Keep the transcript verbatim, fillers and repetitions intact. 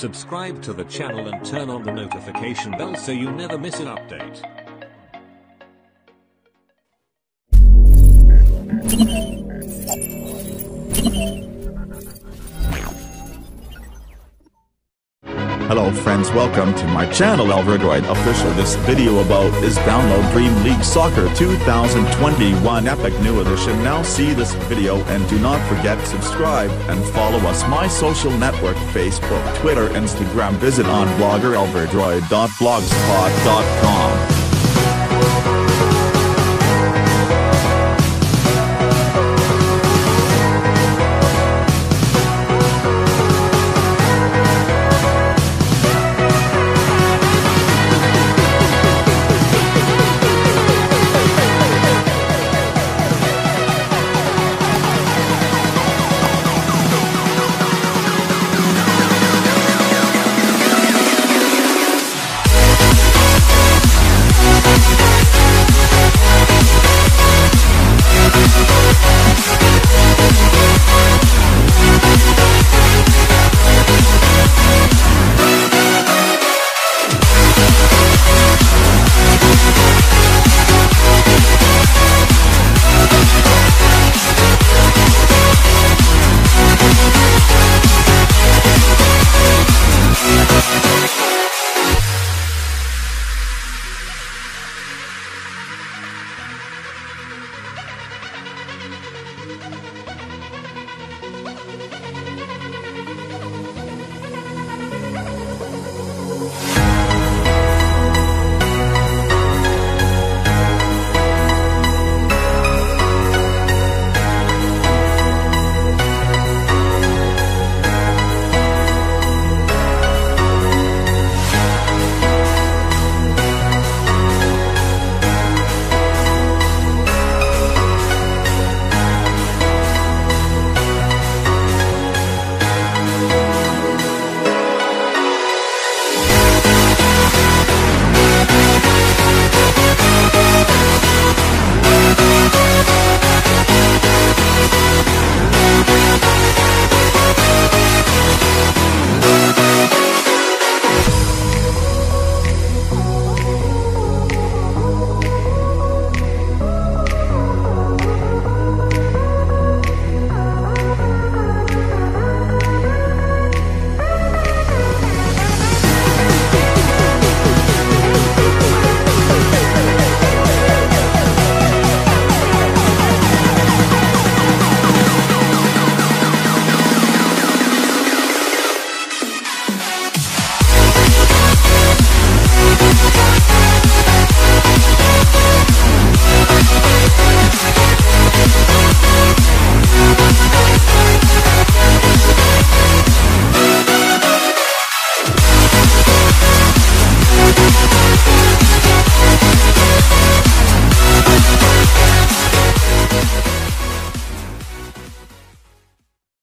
Subscribe to the channel and turn on the notification bell so you never miss an update. Hello friends, welcome to my channel Elverdroid Official. This video about is download Dream League Soccer two thousand twenty-one Epic New Edition. Now see this video and do not forget subscribe and follow us my social network Facebook, Twitter, Instagram. Visit on blogger elverdroid dot blogspot dot com.